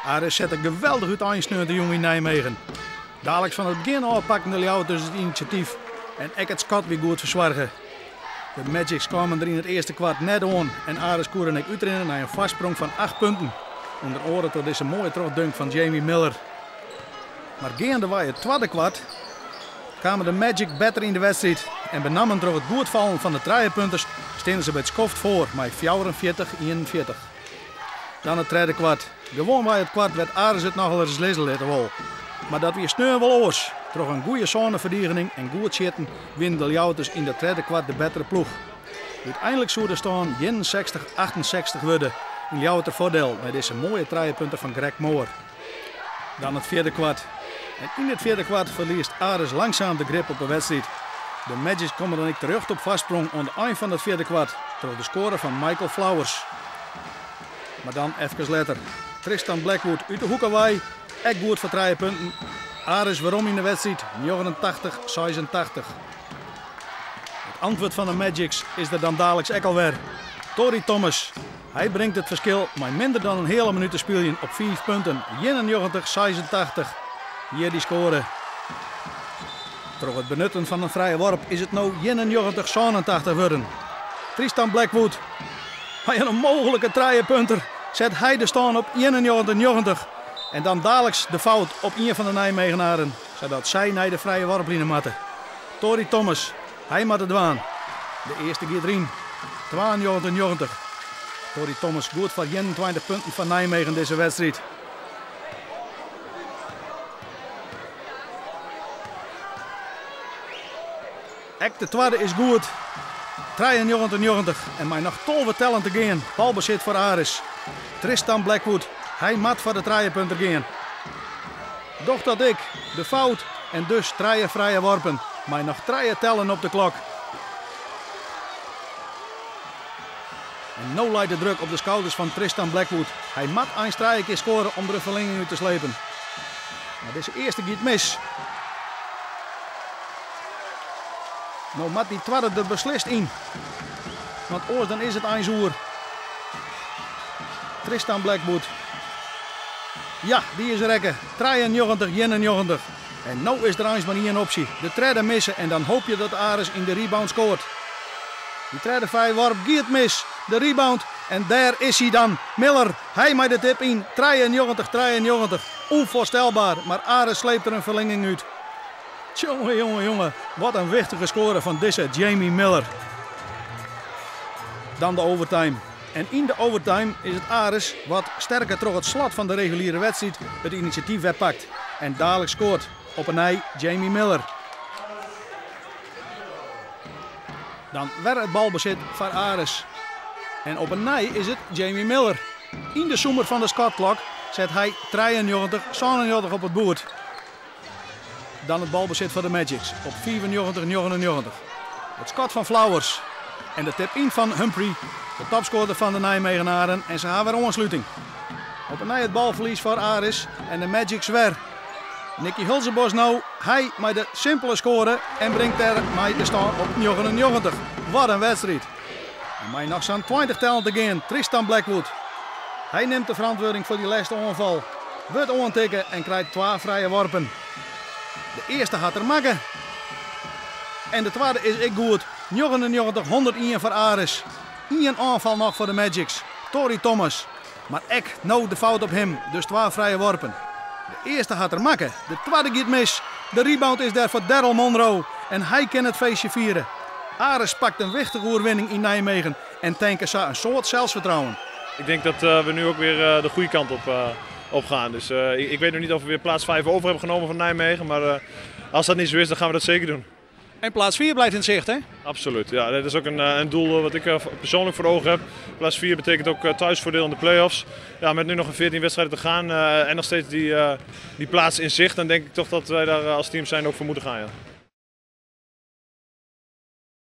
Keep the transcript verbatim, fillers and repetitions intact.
Aris zet een geweldig uiteindelijk de jongen in Nijmegen. Dadelijk van het begin al pakken de Ljouters het initiatief en ik het Scott weer goed verzorgen. De Magics kwamen er in het eerste kwart net aan en Aris scoorde ik uitrennen naar een vastsprong van acht punten. Onder oren door deze mooie terugdunk van Jamie Miller. Maar gaandeweg het tweede kwart kwamen de Magic beter in de wedstrijd en benamen door het goed vallen van de driepunters stonden ze bij het skoft voor met vierenveertig eenenveertig. Dan het derde kwart. Gewoon bij het kwart werd Aris het nogal eens lezen laten wel. Maar dat weer sneu wel oors. Door een goede zoneverdediging en goed zitten winnen de Ljouters in het derde kwart de betere ploeg. Uiteindelijk zou er staan eenenzestig achtenzestig worden in Ljouter voordeel bij deze mooie driepunten van Greg Moore. Dan het vierde kwart. En in het vierde kwart verliest Aris langzaam de grip op de wedstrijd. De Magics komen dan ik terug op vastsprong aan het eind van het vierde kwart door de score van Michael Flowers. Maar dan even later. Tristan Blackwood uit de hoekenwij. Ek goed voor drie punten. Aris waarom in de wedstrijd negenentachtig zesentachtig. Het antwoord van de Magics is er dan dadelijk ook alweer. Tory Thomas. Hij brengt het verschil met minder dan een hele minuut te spelen op vijf punten. eenennegentig zesentachtig. Hier die score. Door het benutten van een vrije worp is het nu eenennegentig zevenentachtig worden. Tristan Blackwood. Bij een mogelijke driepunter zet hij de stand op eenennegentig negentig. En dan dadelijk de fout op een van de Nijmegenaren. Zodat zij naar de vrije worplijn matten. Tory Thomas. Hij moet het doen. De eerste keer erin. tweeënnegentig negentig. Tory Thomas goed voor eenentwintig punten van Nijmegen deze wedstrijd. Ek de tweede is goed. drieënnegentig negentig. En mij nog tolve tellen te gaan. Balbezit voor Aris. Tristan Blackwood. Hij mat voor de driepunter gaan. Doch dat ik. De fout. En dus drie vrije worpen. Maar nog drie tellen op de klok. En nu leidt de druk op de schouders van Tristan Blackwood. Hij mat een drie keer scoren om de verlenging uit te slepen. Maar deze eerste gaat mis. Nou mat die tweede er beslist in. Want oors dan is het een zoer. Tristan Blackwood. Ja, die is rekken. drieënnegentig eenennegentig. En nu is er eens maar één optie. De treden missen en dan hoop je dat Aris in de rebound scoort. Die treden vijf worp gaat mis. De rebound. En daar is hij dan. Miller. Hij maakt de tip in. drieënnegentig drieënnegentig. Onvoorstelbaar. Maar Aris sleept er een verlenging uit. Jongen, jongen, jongen. Wat een wichtige score van deze Jamie Miller. Dan de overtime. En in de overtime is het Aris wat sterker terug het slot van de reguliere wedstrijd het initiatief herpakt. En dadelijk scoort op een ei Jamie Miller. Dan werd het balbezit voor Aris. En op een ei is het Jamie Miller. In de zoemer van de shotklok zet hij drieënnegentig zevenennegentig op het boord. Dan het balbezit voor de Magics op vierennegentig negenennegentig. Het schot van Flowers. En de tip-in van Humphrey, de topscorer van de Nijmegenaren. En ze hebben weer aansluiting. Op een het balverlies voor Aris en de Magics weer. Nicky Hulzenbos nou, hij met de simpele score en brengt er met de stand op negenennegentig. Wat een wedstrijd. En met nog zo'n twintig tellen te gaan, Tristan Blackwood. Hij neemt de verantwoording voor die laatste aanval. Wordt aantikken en krijgt twee vrije worpen. De eerste had er maken. En de tweede is ik goed. negenennegentig honderdéén voor Aris. Eén aanval nog voor de Magics. Tory Thomas. Maar ik nou de fout op hem. Dus twee vrije worpen. De eerste had er maken. De tweede gaat mis. De rebound is daar voor Daryl Monroe. En hij kan het feestje vieren. Aris pakt een wichtige overwinning in Nijmegen. En tanken ze een soort zelfvertrouwen. Ik denk dat uh, we nu ook weer uh, de goede kant op, uh, op gaan. Dus, uh, ik, ik weet nog niet of we weer plaats vijf over hebben genomen van Nijmegen. Maar uh, als dat niet zo is, dan gaan we dat zeker doen. En plaats vier blijft in zicht, hè? Absoluut. Ja, dat is ook een, een doel wat ik uh, persoonlijk voor ogen heb. Plaats vier betekent ook uh, thuisvoordeel in de play-offs. Ja, met nu nog een veertien wedstrijden te gaan uh, en nog steeds die, uh, die plaats in zicht, dan denk ik toch dat wij daar uh, als team zijn ook voor moeten gaan. Ja.